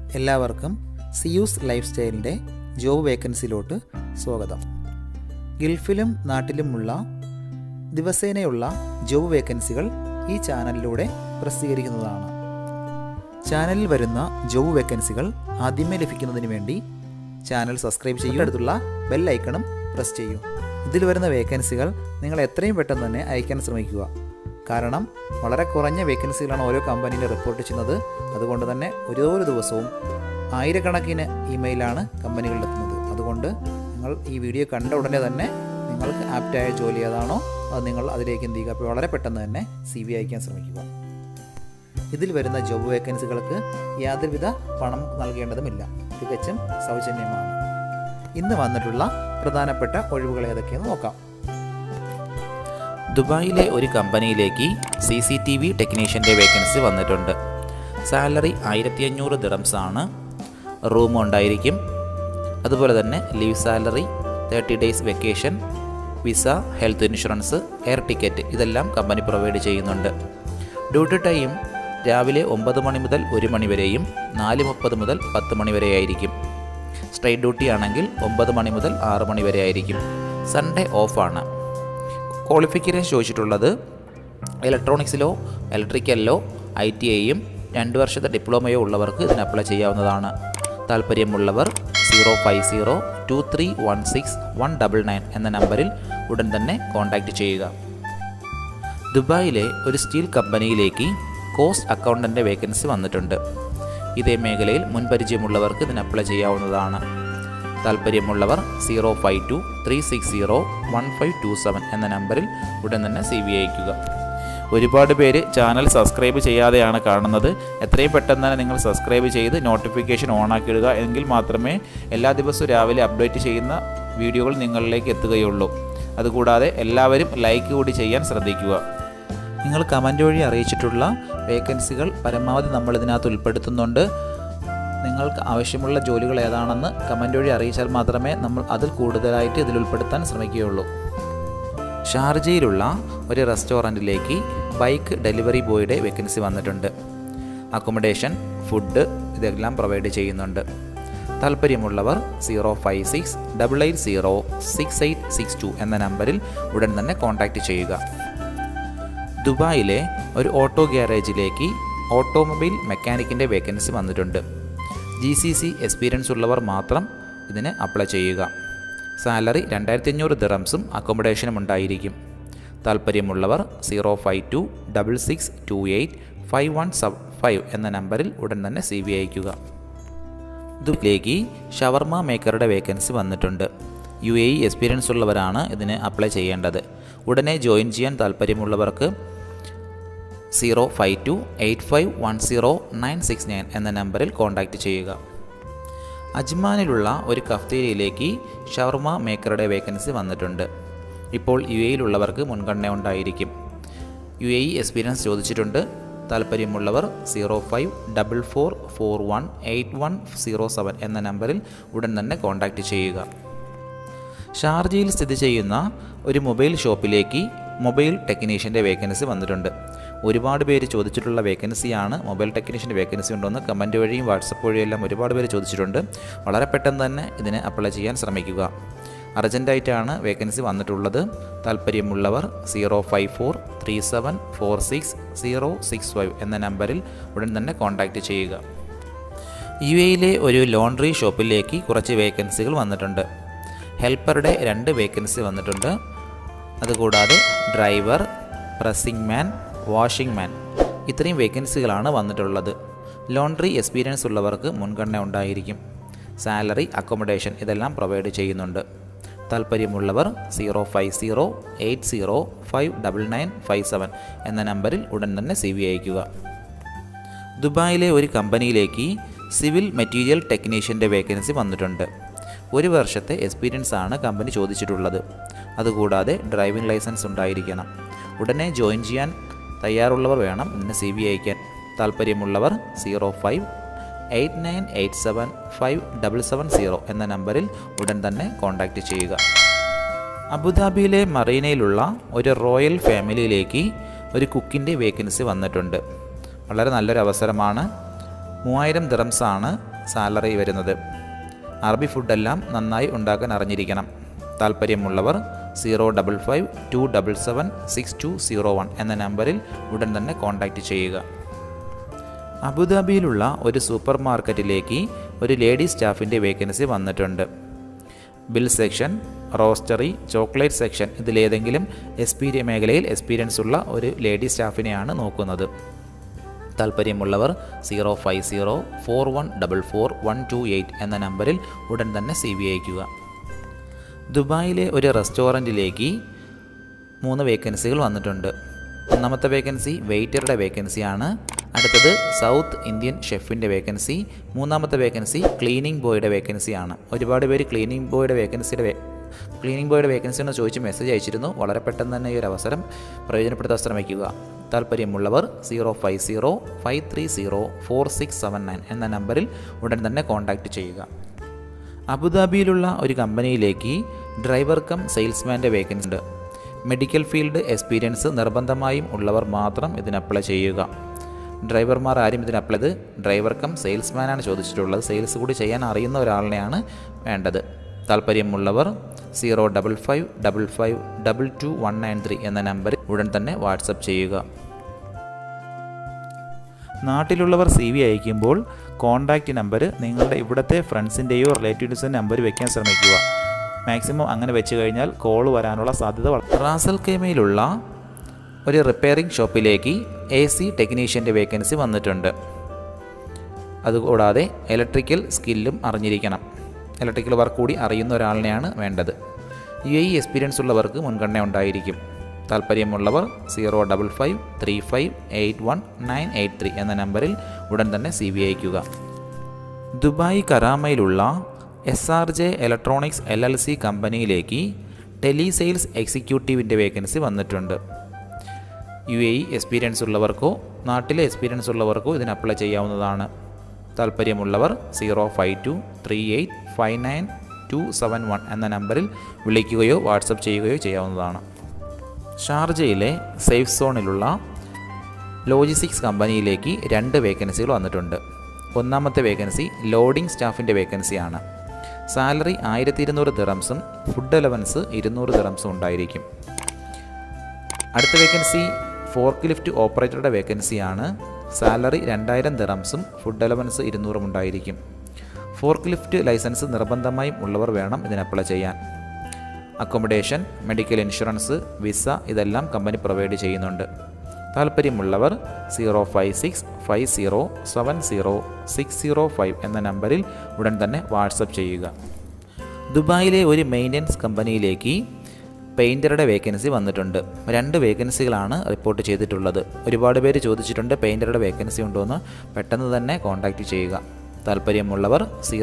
എല്ലാവർക്കും Zeus life സ്റ്റൈലിൻ്റെ job വേക്കൻസിയിലോട്ട് സ്വാഗതം. ഗൾഫിലും നാട്ടിലുമുള്ള ദിവസേനയുള്ള ജോബ് വേക്കൻസികൾ ഈ ചാനലിലൂടെ പ്രസിദ്ധീകരിക്കുന്നതാണ്. ചാനലിൽ വരുന്ന ജോബ് വേക്കൻസികൾ ആദ്യമേ ലഭിക്കുന്നതിന് വേണ്ടി ചാനൽ സബ്സ്ക്രൈബ് ചെയ്യുക, അടുത്തുള്ള ബെൽ ഐക്കണും പ്രസ് ചെയ്യൂ. ഇതിൽ വരുന്ന വേക്കൻസികൾ നിങ്ങൾ എത്രയും പെട്ടെന്ന് തന്നെ അയക്കാൻ ശ്രമിക്കുക. കാരണം വളരെ കുറഞ്ഞ വേക്കൻസികളാണ് ഓരോ കമ്പനിയിൽ റിപ്പോർട്ട് ചെയ്യുന്നത്. അതുകൊണ്ട് തന്നെ ഓരോ ദിവസവും ആയിരക്കണക്കിന് ഇമെയിലാണ് കമ്പനികളിലെത്തുന്നത്. അതുകൊണ്ട് നിങ്ങൾ ഈ വീഡിയോ കണ്ട ഉടനെ തന്നെ നിങ്ങൾക്ക് ആപ്റ്റായ ജോലി ഏതാണോ അത് നിങ്ങൾ അതിലേക്ക് എന്ത് ചെയ്യുക, അപ്പോൾ വളരെ പെട്ടെന്ന് തന്നെ CV അയക്കാൻ ശ്രമിക്കുക. ഇതിൽ വരുന്ന ജോബ് വേക്കൻസികൾക്ക് യാതൊരുവിധ പണം നൽകേണ്ടതുമില്ല, തികച്ചും സൗജന്യമാണ്. ഇന്ന് വന്നിട്ടുള്ള പ്രധാനപ്പെട്ട ഒഴിവുകൾ ഏതൊക്കെയെന്ന് നോക്കാം. ദുബായിലെ ഒരു കമ്പനിയിലേക്ക് CCTV ടെക്നീഷ്യൻ്റെ വേക്കൻസി വന്നിട്ടുണ്ട്. സാലറി 1500 ദിറംസ് ആണ്. റൂം ഉണ്ടായിരിക്കും. അതുപോലെ തന്നെ leave salary, 30 days vacation, visa, health insurance, air ticket ഇതെല്ലാം കമ്പനി പ്രൊവൈഡ് ചെയ്യുന്നുണ്ട്. ഡ്യൂട്ടി ടൈം രാവിലെ 9 മണി മുതൽ 1 മണി വരെയും 4:30 മുതൽ 10 മണി വരെ ആയിരിക്കും. സ്ട്രൈറ്റ് ഡ്യൂട്ടി ആണെങ്കിൽ 9 മണി മുതൽ 6 മണി വരെ ആയിരിക്കും. സൺഡേ ഓഫാണ്. ക്വാളിഫിക്കേഷൻ ചോദിച്ചിട്ടുള്ളത് ഇലക്ട്രോണിക്സിലോ ഇലക്ട്രിക്കലിലോ ITIയും 2 വർഷത്തെ ഡിപ്ലോമയോ ഉള്ളവർക്ക് ഇതിന് അപ്ലൈ ചെയ്യാവുന്നതാണ്. താല്പര്യമുള്ളവർ 0502316 എന്ന നമ്പറിൽ ഉടൻ തന്നെ കോൺടാക്റ്റ് ചെയ്യുക. ദുബായിലെ ഒരു സ്റ്റീൽ കമ്പനിയിലേക്ക് കോസ്റ്റ് അക്കൗണ്ടൻ്റ് വേക്കൻസി വന്നിട്ടുണ്ട്. ഇതേ മേഖലയിൽ മുൻപരിചയമുള്ളവർക്ക് ഇതിന് അപ്ലൈ ചെയ്യാവുന്നതാണ്. താല്പര്യമുള്ളവർ 05236011527 എന്ന നമ്പറിൽ ഉടൻ തന്നെ CV അയക്കുക. ഒരുപാട് പേര് ചാനൽ സബ്സ്ക്രൈബ് ചെയ്യാതെയാണ് കാണുന്നത്. എത്രയും പെട്ടെന്ന് തന്നെ നിങ്ങൾ സബ്സ്ക്രൈബ് ചെയ്ത് നോട്ടിഫിക്കേഷൻ ഓണാക്കിയിടുക. എങ്കിൽ മാത്രമേ എല്ലാ ദിവസവും രാവിലെ അപ്ഡേറ്റ് ചെയ്യുന്ന വീഡിയോകൾ നിങ്ങളിലേക്ക് എത്തുകയുള്ളൂ. അതുകൂടാതെ എല്ലാവരും ലൈക്ക് കൂടി ചെയ്യാൻ ശ്രദ്ധിക്കുക. നിങ്ങൾ കമൻറ്റ് വഴി അറിയിച്ചിട്ടുള്ള വേക്കൻസികൾ പരമാവധി നമ്മൾ ഇതിനകത്ത് ഉൾപ്പെടുത്തുന്നുണ്ട്. നിങ്ങൾക്ക് ആവശ്യമുള്ള ജോലികൾ ഏതാണെന്ന് കമൻറ്റ് വഴി അറിയിച്ചാൽ മാത്രമേ നമ്മൾ അതിൽ കൂടുതലായിട്ട് ഇതിൽ ഉൾപ്പെടുത്താൻ ശ്രമിക്കുകയുള്ളൂ. ഷാർജയിലുള്ള ഒരു റെസ്റ്റോറൻറ്റിലേക്ക് ബൈക്ക് ഡെലിവറി ബോയുടെ വേക്കൻസി വന്നിട്ടുണ്ട്. അക്കോമഡേഷൻ, ഫുഡ് ഇതെല്ലാം പ്രൊവൈഡ് ചെയ്യുന്നുണ്ട്. താല്പര്യമുള്ളവർ 05688066862 എന്ന നമ്പറിൽ ഉടൻ തന്നെ കോൺടാക്റ്റ് ചെയ്യുക. ദുബായിലെ ഒരു ഓട്ടോ ഗ്യാരേജിലേക്ക് ഓട്ടോമൊബൈൽ മെക്കാനിക്കിൻ്റെ വേക്കൻസി വന്നിട്ടുണ്ട്. GCC എക്സ്പീരിയൻസ് ഉള്ളവർ മാത്രം ഇതിന് അപ്ലൈ ചെയ്യുക. സാലറി 2500 ദിറംസും അക്കോമഡേഷനും ഉണ്ടായിരിക്കും. താല്പര്യമുള്ളവർ 05266285175 എന്ന നമ്പറിൽ ഉടൻ തന്നെ CV അയക്കുക. ദുബായിലേക്ക് ഷവർമ മേക്കറുടെ വേക്കൻസി വന്നിട്ടുണ്ട്. UAE എക്സ്പീരിയൻസ് ഉള്ളവരാണ് ഇതിന് അപ്ലൈ ചെയ്യേണ്ടത്. ഉടനെ ജോയിൻ ചെയ്യാൻ താല്പര്യമുള്ളവർക്ക് 052851096 എന്ന നമ്പറിൽ കോൺടാക്റ്റ് ചെയ്യുക. അജ്മാനിലുള്ള ഒരു കഫ്തേരിയയിലേക്ക് ഷവർമ മേക്കറുടെ വേക്കൻസി വന്നിട്ടുണ്ട്. ഇപ്പോൾ UAEയിലുള്ളവർക്ക് മുൻഗണന ഉണ്ടായിരിക്കും. UAE എക്സ്പീരിയൻസ് ചോദിച്ചിട്ടുണ്ട്. താല്പര്യമുള്ളവർ 054418107 എന്ന നമ്പറിൽ ഉടൻ തന്നെ കോൺടാക്റ്റ് ചെയ്യുക. ഷാർജയിൽ സ്ഥിതി ചെയ്യുന്ന ഒരു മൊബൈൽ ഷോപ്പിലേക്ക് മൊബൈൽ ടെക്നീഷ്യൻ്റെ വേക്കൻസി വന്നിട്ടുണ്ട്. ഒരുപാട് പേര് ചോദിച്ചിട്ടുള്ള വേക്കൻസിയാണ്. മൊബൈൽ ടെക്നീഷ്യൻ്റെ വേക്കൻസി ഉണ്ടോയെന്ന് കമൻറ്റ് വഴിയും വാട്സപ്പ് വഴിയും എല്ലാം ഒരുപാട് പേര് ചോദിച്ചിട്ടുണ്ട്. വളരെ പെട്ടെന്ന് തന്നെ ഇതിന് അപ്ലൈ ചെയ്യാൻ ശ്രമിക്കുക. അർജൻറ്റായിട്ടാണ് വേക്കൻസി വന്നിട്ടുള്ളത്. താല്പര്യമുള്ളവർ 05437466065 എന്ന നമ്പറിൽ ഉടൻ തന്നെ കോൺടാക്റ്റ് ചെയ്യുക. UAEയിലെ ഒരു ലോണ്ടറി ഷോപ്പിലേക്ക് കുറച്ച് വേക്കൻസികൾ വന്നിട്ടുണ്ട്. ഹെൽപ്പറുടെ 2 വേക്കൻസി വന്നിട്ടുണ്ട്. അതുകൂടാതെ driver, pressing man, washing man ഇത്രയും വേക്കൻസികളാണ് വന്നിട്ടുള്ളത്. ലോണ്ടറി എക്സ്പീരിയൻസ് ഉള്ളവർക്ക് മുൻഗണന ഉണ്ടായിരിക്കും. സാലറി, അക്കോമഡേഷൻ ഇതെല്ലാം പ്രൊവൈഡ് ചെയ്യുന്നുണ്ട്. താല്പര്യമുള്ളവർ 05080599957 എന്ന നമ്പറിൽ ഉടൻ തന്നെ CV അയക്കുക. ദുബായിലെ ഒരു കമ്പനിയിലേക്ക് സിവിൽ മെറ്റീരിയൽ ടെക്നീഷ്യൻ്റെ വേക്കൻസി വന്നിട്ടുണ്ട്. 1 വർഷത്തെ എക്സ്പീരിയൻസ് ആണ് കമ്പനി ചോദിച്ചിട്ടുള്ളത്. അതുകൂടാതെ ഡ്രൈവിംഗ് ലൈസൻസ് ഉണ്ടായിരിക്കണം. ഉടനെ ജോയിൻ ചെയ്യാൻ തയ്യാറുള്ളവർ വേണം ഇതിന് CV അയക്കാൻ. താല്പര്യമുള്ളവർ 05898757770 എന്ന നമ്പറിൽ ഉടൻ തന്നെ കോൺടാക്റ്റ് ചെയ്യുക. അബുദാബിയിലെ മറീനയിലുള്ള ഒരു റോയൽ ഫാമിലിയിലേക്ക് ഒരു കുക്കിൻ്റെ വേക്കൻസി വന്നിട്ടുണ്ട്. വളരെ നല്ലൊരു അവസരമാണ്. 3000 ദിറംസാണ് സാലറി വരുന്നത്. അറബി ഫുഡെല്ലാം നന്നായി ഉണ്ടാക്കാൻ അറിഞ്ഞിരിക്കണം. താല്പര്യമുള്ളവർ 055-277-6201 എന്ന നമ്പറിൽ ഉടൻ തന്നെ കോൺടാക്റ്റ് ചെയ്യുക. അബുദാബിയിലുള്ള ഒരു സൂപ്പർ മാർക്കറ്റിലേക്ക് ഒരു ലേഡി സ്റ്റാഫിൻ്റെ വേക്കൻസി വന്നിട്ടുണ്ട്. Bill section, roastery, chocolate section ഇതിലേതെങ്കിലും മേഖലയിൽ എക്സ്പീരിയൻസ് ഉള്ള ഒരു ലേഡി സ്റ്റാഫിനെയാണ് നോക്കുന്നത്. താല്പര്യമുള്ളവർ 050-4144-128 എന്ന നമ്പറിൽ ഉടൻ തന്നെ CV അയയ്ക്കുക. ദുബായിലെ ഒരു റെസ്റ്റോറൻറ്റിലേക്ക് 3 വേക്കൻസികൾ വന്നിട്ടുണ്ട്. ഒന്നാമത്തെ വേക്കൻസി വെയ്റ്ററുടെ വേക്കൻസിയാണ്. അടുത്തത് സൗത്ത് ഇന്ത്യൻ ഷെഫിൻ്റെ വേക്കൻസി. മൂന്നാമത്തെ വേക്കൻസി ക്ലീനിങ് ബോയുടെ വേക്കൻസിയാണ്. ഒരുപാട് പേര് ക്ലീനിങ് ബോയുടെ വേക്കൻസി എന്ന് ചോദിച്ച് മെസ്സേജ് അയച്ചിരുന്നു. വളരെ പെട്ടെന്ന് തന്നെ ഈ ഒരു അവസരം പ്രയോജനപ്പെടുത്താൻ ശ്രമിക്കുക. താല്പര്യമുള്ളവർ 050-530-4679 എന്ന നമ്പറിൽ ഉടൻ തന്നെ കോൺടാക്റ്റ് ചെയ്യുക. അബുദാബിയിലുള്ള ഒരു കമ്പനിയിലേക്ക് ഡ്രൈവർ കം സെയിൽസ്മാൻ്റെ വേക്കൻസി ഉണ്ട്. മെഡിക്കൽ ഫീൽഡ് എക്സ്പീരിയൻസ് നിർബന്ധമായും ഉള്ളവർ മാത്രം ഇതിന് അപ്ലൈ ചെയ്യുക. ഡ്രൈവർമാർ ആരും ഇതിന് അപ്ലൈ ചെയ്ത് ഡ്രൈവർ കം സെയിൽസ്മാനാണ് ചോദിച്ചിട്ടുള്ളത്. സെയിൽസ് കൂടി ചെയ്യാൻ അറിയുന്ന ഒരാളിനെയാണ് വേണ്ടത്. താല്പര്യമുള്ളവർ 05555222193 എന്ന നമ്പറിൽ ഉടൻ തന്നെ വാട്സപ്പ് ചെയ്യുക. നാട്ടിലുള്ളവർ CV അയക്കുമ്പോൾ കോൺടാക്റ്റ് നമ്പർ നിങ്ങളുടെ ഇവിടുത്തെ ഫ്രണ്ട്സിൻ്റെയോ റിലേറ്റീവ്സിൻ്റെ നമ്പർ വയ്ക്കാൻ ശ്രമിക്കുക. മാക്സിമം അങ്ങനെ വെച്ച് കഴിഞ്ഞാൽ കോൾ വരാനുള്ള സാധ്യത റാസൽ ഖൈമയിലുള്ള ഒരു റിപ്പയറിംഗ് ഷോപ്പിലേക്ക് AC ടെക്നീഷ്യൻ്റെ വേക്കൻസി വന്നിട്ടുണ്ട്. അതുകൂടാതെ ഇലക്ട്രിക്കൽ സ്കില്ലും അറിഞ്ഞിരിക്കണം. ഇലക്ട്രിക്കൽ വർക്ക് കൂടി അറിയുന്ന ഒരാളിനെയാണ് വേണ്ടത്. UAE എക്സ്പീരിയൻസ് ഉള്ളവർക്ക് മുൻഗണന ഉണ്ടായിരിക്കും. താല്പര്യമുള്ളവർ 055-3581-983 എന്ന നമ്പറിൽ ഉടൻ തന്നെ CV അയയ്ക്കുക. ദുബായ് കരാമയിലുള്ള SRJ ഇലക്ട്രോണിക്സ് LLC കമ്പനിയിലേക്ക് ടെലി സെയിൽസ് എക്സിക്യൂട്ടീവിൻ്റെ വേക്കൻസി വന്നിട്ടുണ്ട്. UAE എക്സ്പീരിയൻസ് ഉള്ളവർക്കോ നാട്ടിലെ എക്സ്പീരിയൻസ് ഉള്ളവർക്കോ ഇതിന് അപ്ലൈ ചെയ്യാവുന്നതാണ്. താല്പര്യമുള്ളവർ 0523859 എന്ന നമ്പറിൽ വിളിക്കുകയോ വാട്സപ്പ് ചെയ്യുകയോ ചെയ്യാവുന്നതാണ്. ഷാർജയിലെ സേഫ് സോണിലുള്ള ലോജിസ്റ്റിക്സ് കമ്പനിയിലേക്ക് 2 വേക്കൻസികൾ വന്നിട്ടുണ്ട്. ഒന്നാമത്തെ വേക്കൻസി ലോഡിംഗ് സ്റ്റാഫിൻ്റെ വേക്കൻസിയാണ്. സാലറി 1200 ദിറംസും ഫുഡ് അലവൻസ് 200 ദിറംസും ഉണ്ടായിരിക്കും. അടുത്ത വേക്കൻസി ഫോർക്ക് ലിഫ്റ്റ് ഓപ്പറേറ്ററുടെ വേക്കൻസിയാണ്. സാലറി 2000 ദിറംസും ഫുഡ് അലവൻസ് 200 ഉണ്ടായിരിക്കും. ഫോർക്ക് ലിഫ്റ്റ് ലൈസൻസ് നിർബന്ധമായും ഉള്ളവർ വേണം ഇതിന് അപ്ലൈ ചെയ്യാൻ. അക്കോമഡേഷൻ, മെഡിക്കൽ ഇൻഷുറൻസ്, വിസ ഇതെല്ലാം കമ്പനി പ്രൊവൈഡ് ചെയ്യുന്നുണ്ട്. താല്പര്യമുള്ളവർ 05650706005 എന്ന നമ്പറിൽ ഉടൻ തന്നെ വാട്സപ്പ് ചെയ്യുക. ദുബായിലെ ഒരു മെയിൻ്റനൻസ് കമ്പനിയിലേക്ക് പെയിൻറ്ററുടെ വേക്കൻസി വന്നിട്ടുണ്ട്. 2 വേക്കൻസികളാണ് റിപ്പോർട്ട് ചെയ്തിട്ടുള്ളത്. ഒരുപാട് പേര് ചോദിച്ചിട്ടുണ്ട് പെയിൻറ്ററുടെ വേക്കൻസി ഉണ്ടോയെന്ന്. പെട്ടെന്ന് തന്നെ കോൺടാക്റ്റ് ചെയ്യുക. താല്പര്യമുള്ളവർ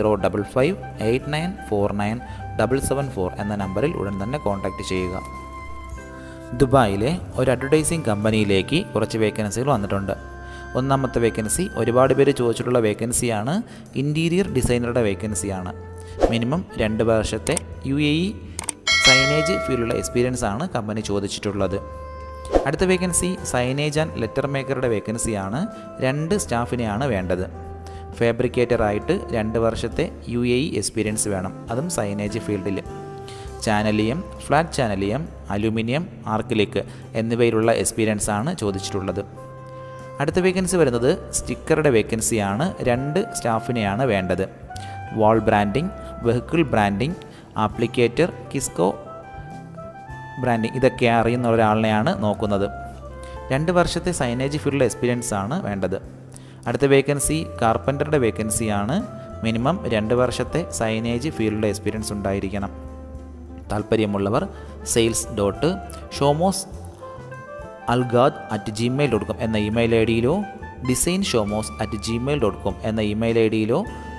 05589497774 എന്ന നമ്പറിൽ ഉടൻ തന്നെ കോൺടാക്റ്റ് ചെയ്യുക. ദുബായിലെ ഒരു അഡ്വർടൈസിംഗ് കമ്പനിയിലേക്ക് കുറച്ച് വേക്കൻസികൾ വന്നിട്ടുണ്ട്. ഒന്നാമത്തെ വേക്കൻസി ഒരുപാട് പേര് ചോദിച്ചിട്ടുള്ള വേക്കൻസിയാണ്. ഇൻറ്റീരിയർ ഡിസൈനറുടെ വേക്കൻസിയാണ്. മിനിമം 2 വർഷത്തെ UAE സൈനേജ് ഫീൽഡിലുള്ള എക്സ്പീരിയൻസ് ആണ് കമ്പനി ചോദിച്ചിട്ടുള്ളത്. അടുത്ത വേക്കൻസി സൈനേജ് ആൻഡ് ലെറ്റർ മേക്കറുടെ വേക്കൻസിയാണ്. 2 സ്റ്റാഫിനെയാണ് വേണ്ടത്. ഫാബ്രിക്കേറ്ററായിട്ട് 2 വർഷത്തെ UAE എക്സ്പീരിയൻസ് വേണം, അതും സൈനേജ് ഫീൽഡിൽ. Channelume, flat channelume, aluminium, acrylic എന്നിവയിലുള്ള എക്സ്പീരിയൻസ് ആണ് ചോദിച്ചിട്ടുള്ളത്. അടുത്ത വേക്കൻസി വരുന്നത് സ്റ്റിക്കറുടെ വേക്കൻസിയാണ്. 2 സ്റ്റാഫിനെയാണ് വേണ്ടത്. Wall branding, vehicle branding, applicator, kiosk branding ഇതൊക്കെ അറിയുന്ന ഒരാളിനെയാണ് നോക്കുന്നത്. 2 വർഷത്തെ സൈനേജ് ഫീൽഡിൽ എക്സ്പീരിയൻസ് ആണ് വേണ്ടത്. അടുത്ത വേക്കൻസി കാർപ്പൻ്ററുടെ വേക്കൻസിയാണ്. മിനിമം 2 വർഷത്തെ സൈനേജ് ഫീൽഡിൽ എക്സ്പീരിയൻസ് ഉണ്ടായിരിക്കണം. താല്പര്യമുള്ളവർ sales.shomos@gmail.com എന്ന ഇമെയിൽ ഐ ഡിയിലോ designshomos@gmail.com എന്ന ഇമെയിൽ ഐ ഡിയിലോ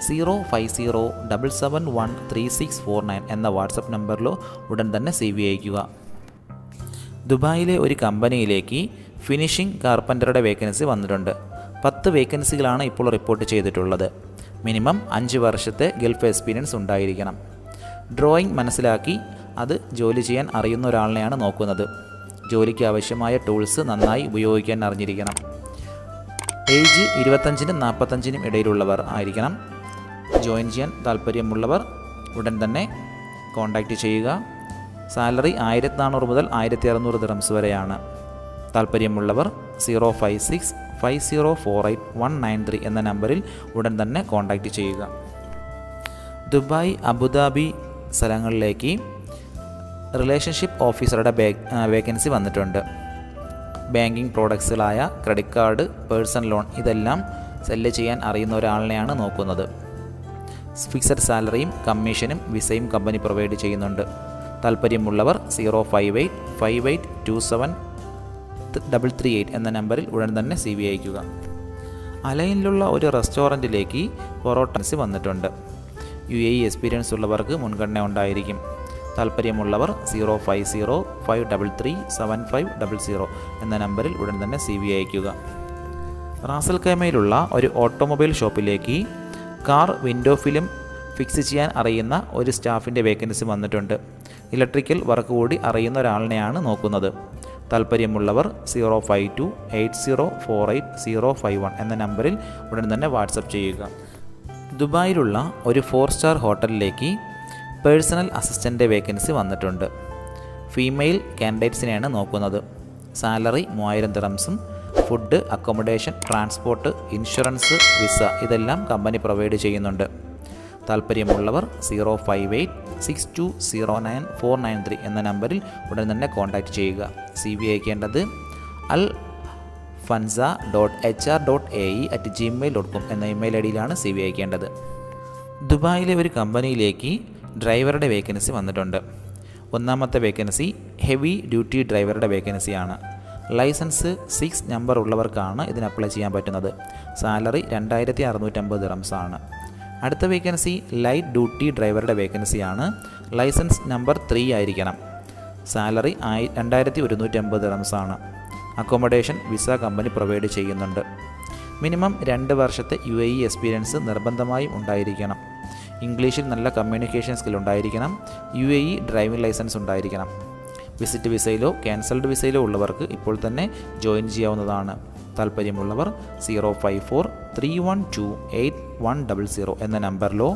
05077713649 എന്ന വാട്സപ്പ് നമ്പറിലോ ഉടൻ തന്നെ CV അയയ്ക്കുക. ദുബായിലെ ഒരു കമ്പനിയിലേക്ക് ഫിനിഷിംഗ് കാർപ്പൻ്ററുടെ വേക്കൻസി വന്നിട്ടുണ്ട്. 10 വേക്കൻസികളാണ് ഇപ്പോൾ റിപ്പോർട്ട് ചെയ്തിട്ടുള്ളത്. മിനിമം 5 വർഷത്തെ ഗൾഫ് എക്സ്പീരിയൻസ് ഉണ്ടായിരിക്കണം. ഡ്രോയിങ് മനസ്സിലാക്കി അത് ജോലി ചെയ്യാൻ അറിയുന്ന ഒരാളിനെയാണ് നോക്കുന്നത്. ജോലിക്ക് ആവശ്യമായ ടൂൾസ് നന്നായി ഉപയോഗിക്കാൻ അറിഞ്ഞിരിക്കണം. ഏജ് 25-നും 45-നും ഇടയിലുള്ളവർ ആയിരിക്കണം. ജോയിൻ ചെയ്യാൻ താല്പര്യമുള്ളവർ ഉടൻ തന്നെ കോൺടാക്റ്റ് ചെയ്യുക. സാലറി 1400 മുതൽ 1600 ദിറംസ് വരെയാണ്. താല്പര്യമുള്ളവർ 0565048 എന്ന നമ്പറിൽ ഉടൻ തന്നെ കോൺടാക്റ്റ് ചെയ്യുക. ദുബായ്, അബുദാബി സ്ഥലങ്ങളിലേക്ക് റിലേഷൻഷിപ്പ് ഓഫീസറുടെ വേക്കൻസി വന്നിട്ടുണ്ട്. ബാങ്കിങ് പ്രോഡക്ട്സുകളായ ക്രെഡിറ്റ് കാർഡ്, പേഴ്സണൽ ലോൺ ഇതെല്ലാം സെല്ല് ചെയ്യാൻ അറിയുന്ന ഒരാളിനെയാണ് നോക്കുന്നത്. ഫിക്സഡ് സാലറിയും കമ്മീഷനും വിസയും കമ്പനി പ്രൊവൈഡ് ചെയ്യുന്നുണ്ട്. താല്പര്യമുള്ളവർ 058527338 എന്ന നമ്പറിൽ ഉടൻ തന്നെ CV അയയ്ക്കുക. അലൈനിലുള്ള ഒരു റെസ്റ്റോറൻറ്റിലേക്ക് പൊറോട്ടൻസി വന്നിട്ടുണ്ട്. UAE എക്സ്പീരിയൻസ് ഉള്ളവർക്ക് മുൻഗണന ഉണ്ടായിരിക്കും. താല്പര്യമുള്ളവർ 050533750 എന്ന നമ്പറിൽ ഉടൻ തന്നെ CV അയയ്ക്കുക. റാസൽ ഖൈമയിലുള്ള ഒരു ഓട്ടോമൊബൈൽ ഷോപ്പിലേക്ക് കാർ വിൻഡോ ഫിലിം ഫിക്സ് ചെയ്യാൻ അറിയുന്ന ഒരു സ്റ്റാഫിൻ്റെ വേക്കൻസി വന്നിട്ടുണ്ട്. ഇലക്ട്രിക്കൽ വർക്ക് കൂടി അറിയുന്ന ഒരാളിനെയാണ് നോക്കുന്നത്. താല്പര്യമുള്ളവർ 05280485051 എന്ന നമ്പറിൽ ഉടൻ തന്നെ വാട്സപ്പ് ചെയ്യുക. ദുബായിലുള്ള ഒരു 4 സ്റ്റാർ ഹോട്ടലിലേക്ക് പേഴ്സണൽ അസിസ്റ്റൻ്റ് വേക്കൻസി വന്നിട്ടുണ്ട്. ഫീമെയിൽ കാൻഡിഡേറ്റ്സിനെയാണ് നോക്കുന്നത്. സാലറി 3000 ദിറംസും food, accommodation, transport, insurance, visa ഇതെല്ലാം കമ്പനി പ്രൊവൈഡ് ചെയ്യുന്നുണ്ട്. താല്പര്യമുള്ളവർ 05862099493 എന്ന നമ്പറിൽ ഉടൻ തന്നെ കോൺടാക്റ്റ് ചെയ്യുക. CV അയക്കേണ്ടത് alfanza.hr.ae@gmail.com എന്ന ഇമെയിൽ ഐഡിയിലാണ് CV അയക്കേണ്ടത്. ദുബായിലെ ഒരു കമ്പനിയിലേക്ക് ഡ്രൈവറുടെ വേക്കൻസി വന്നിട്ടുണ്ട്. ഒന്നാമത്തെ വേക്കൻസി ഹെവി ഡ്യൂട്ടി ഡ്രൈവറുടെ വേക്കൻസിയാണ്. ലൈസൻസ് 6 നമ്പർ ഉള്ളവർക്കാണ് ഇതിന് അപ്ലൈ ചെയ്യാൻ പറ്റുന്നത്. സാലറി 2650 ദിറംസ് ആണ്. അടുത്ത വേക്കൻസി ലൈറ്റ് ഡ്യൂട്ടി ഡ്രൈവറുടെ വേക്കൻസിയാണ്. ലൈസൻസ് നമ്പർ 3 ആയിരിക്കണം. സാലറി 2150 ദിറംസ് ആണ്. അക്കോമഡേഷൻ, വിസ കമ്പനി പ്രൊവൈഡ് ചെയ്യുന്നുണ്ട്. മിനിമം 2 വർഷത്തെ UAE എക്സ്പീരിയൻസ് നിർബന്ധമായും ഉണ്ടായിരിക്കണം. ഇംഗ്ലീഷിൽ നല്ല കമ്മ്യൂണിക്കേഷൻ സ്കിൽ ഉണ്ടായിരിക്കണം. UAE ഡ്രൈവിംഗ് ലൈസൻസ് ഉണ്ടായിരിക്കണം. വിസിറ്റ് വിസയിലോ ക്യാൻസൽഡ് വിസയിലോ ഉള്ളവർക്ക് ഇപ്പോൾ തന്നെ ജോയിൻ ചെയ്യാവുന്നതാണ്. താല്പര്യമുള്ളവർ 054312810 എന്ന നമ്പറിലോ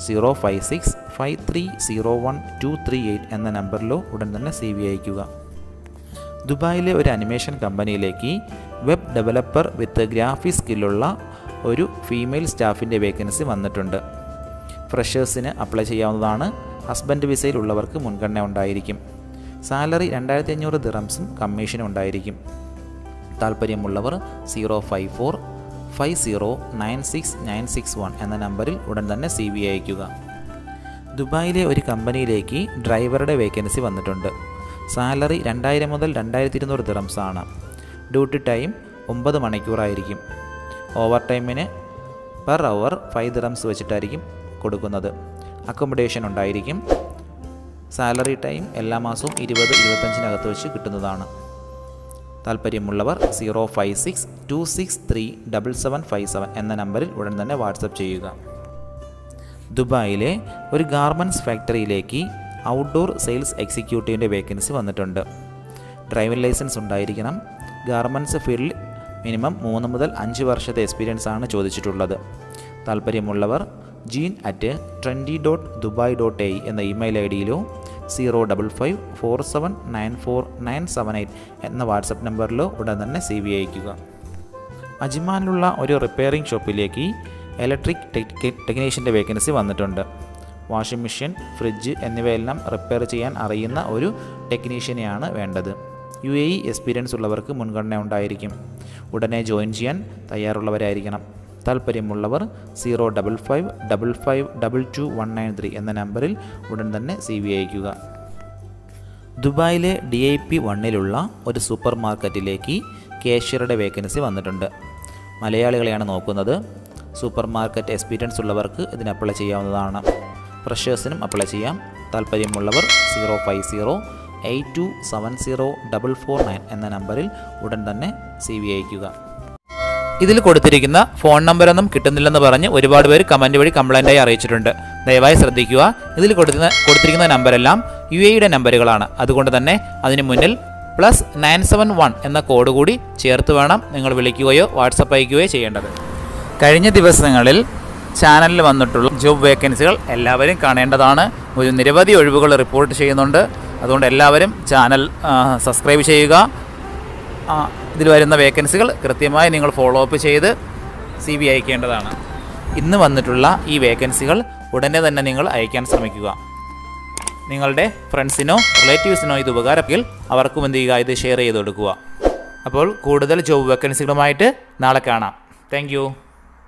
05653012338 എന്ന നമ്പറിലോ ഉടൻ തന്നെ CV അയയ്ക്കുക. ദുബായിലെ ഒരു അനിമേഷൻ കമ്പനിയിലേക്ക് വെബ് ഡെവലപ്പർ വിത്ത് ഗ്രാഫിക്സ് സ്കില്ലുള്ള ഒരു ഫീമെയിൽ സ്റ്റാഫിൻ്റെ വേക്കൻസി വന്നിട്ടുണ്ട്. ഫ്രഷേഴ്സിന് അപ്ലൈ ചെയ്യാവുന്നതാണ്. ഹസ്ബൻഡ് വിസയിലുള്ളവർക്ക് മുൻഗണന ഉണ്ടായിരിക്കും. സാലറി 2500 ദിറംസും കമ്മീഷനും ഉണ്ടായിരിക്കും. താല്പര്യമുള്ളവർ 05450969661 എന്ന നമ്പറിൽ ഉടൻ തന്നെ CV അയയ്ക്കുക. ദുബായിലെ ഒരു കമ്പനിയിലേക്ക് ഡ്രൈവറുടെ വേക്കൻസി വന്നിട്ടുണ്ട്. സാലറി 2000 മുതൽ 2200 ദിറംസ് ആണ്. ഡ്യൂട്ടി ടൈം 9 മണിക്കൂറായിരിക്കും. ഓവർ ടൈമിന് പെർ അവർ 5 ദിറംസ് വെച്ചിട്ടായിരിക്കും കൊടുക്കുന്നത്. അക്കോമഡേഷൻ ഉണ്ടായിരിക്കും. സാലറി ടൈം എല്ലാ മാസവും 20-25 വെച്ച് കിട്ടുന്നതാണ്. താല്പര്യമുള്ളവർ 05626377757 എന്ന നമ്പറിൽ ഉടൻ തന്നെ വാട്സപ്പ് ചെയ്യുക. ദുബായിലെ ഒരു ഗാർമെൻറ്റ്സ് ഫാക്ടറിയിലേക്ക് ഔട്ട്ഡോർ സെയിൽസ് എക്സിക്യൂട്ടീവിൻ്റെ വേക്കൻസി വന്നിട്ടുണ്ട്. ഡ്രൈവിംഗ് ലൈസൻസ് ഉണ്ടായിരിക്കണം. ഗാർമെൻറ്റ്സ് ഫീൽഡിൽ മിനിമം 3 മുതൽ 5 വർഷത്തെ എക്സ്പീരിയൻസ് ആണ് ചോദിച്ചിട്ടുള്ളത്. താല്പര്യമുള്ളവർ jean@trendy.dubai.ae എന്ന ഇമെയിൽ ഐഡിയിലോ 05547949778 എന്ന വാട്സപ്പ് നമ്പറിലോ ഉടൻ തന്നെ CV അയയ്ക്കുക. അജ്മാനിലുള്ള ഒരു റിപ്പയറിംഗ് ഷോപ്പിലേക്ക് ഇലക്ട്രിക് ടെക്നീഷ്യൻ്റെ വേക്കൻസി വന്നിട്ടുണ്ട്. വാഷിംഗ് മെഷീൻ, ഫ്രിഡ്ജ് എന്നിവയെല്ലാം റിപ്പയർ ചെയ്യാൻ അറിയുന്ന ഒരു ടെക്നീഷ്യനെയാണ് വേണ്ടത്. UAE എക്സ്പീരിയൻസ് ഉള്ളവർക്ക് മുൻഗണന ഉണ്ടായിരിക്കും. ഉടനെ ജോയിൻ ചെയ്യാൻ തയ്യാറുള്ളവരായിരിക്കണം. താല്പര്യമുള്ളവർ 05555222193 എന്ന നമ്പറിൽ ഉടൻ തന്നെ CV അയയ്ക്കുക. ദുബായിലെ DIP 1ലുള്ള ഒരു സൂപ്പർ മാർക്കറ്റിലേക്ക് കാഷ്യറുടെ വേക്കൻസി വന്നിട്ടുണ്ട്. മലയാളികളെയാണ് നോക്കുന്നത്. സൂപ്പർ മാർക്കറ്റ് എക്സ്പീരിയൻസ് ഉള്ളവർക്ക് ഇതിന് അപ്ലൈ ചെയ്യാവുന്നതാണ്. ഫ്രഷേഴ്സിനും അപ്ലൈ ചെയ്യാം. താല്പര്യമുള്ളവർ 05082704449 എന്ന നമ്പറിൽ ഉടൻ തന്നെ CV അയയ്ക്കുക. ഇതിൽ കൊടുത്തിരിക്കുന്ന ഫോൺ നമ്പറൊന്നും കിട്ടുന്നില്ലെന്ന് പറഞ്ഞ് ഒരുപാട് പേര് കമൻറ്റ് വഴി കംപ്ലൈൻറ്റായി അറിയിച്ചിട്ടുണ്ട്. ദയവായി ശ്രദ്ധിക്കുക. ഇതിൽ കൊടുത്തിരിക്കുന്ന നമ്പരെല്ലാം UAEയുടെ നമ്പറുകളാണ്. അതുകൊണ്ട് തന്നെ അതിന് മുന്നിൽ +971 എന്ന കോഡ് കൂടി ചേർത്ത് വേണം നിങ്ങൾ വിളിക്കുകയോ വാട്സപ്പ് അയക്കുകയോ ചെയ്യേണ്ടത്. കഴിഞ്ഞ ദിവസങ്ങളിൽ ചാനലിൽ വന്നിട്ടുള്ള ജോബ് വേക്കൻസികൾ എല്ലാവരും കാണേണ്ടതാണ്. ഒരു നിരവധി ഒഴിവുകൾ റിപ്പോർട്ട് ചെയ്യുന്നുണ്ട്. അതുകൊണ്ട് എല്ലാവരും ചാനൽ സബ്സ്ക്രൈബ് ചെയ്യുക. ഇതിൽ വരുന്ന വേക്കൻസികൾ കൃത്യമായി നിങ്ങൾ ഫോളോ അപ്പ് ചെയ്ത് CV അയക്കേണ്ടതാണ്. ഇന്ന് വന്നിട്ടുള്ള ഈ വേക്കൻസികൾ ഉടനെ തന്നെ നിങ്ങൾ അയക്കാൻ ശ്രമിക്കുക. നിങ്ങളുടെ ഫ്രണ്ട്സിനോ റിലേറ്റീവ്സിനോ ഇത് ഉപകാരമെങ്കിൽ അവർക്കും എന്ത് ചെയ്യുക, ഇത് ഷെയർ ചെയ്ത് കൊടുക്കുക. അപ്പോൾ കൂടുതൽ ജോബ് വേക്കൻസികളുമായിട്ട് നാളെ കാണാം. താങ്ക്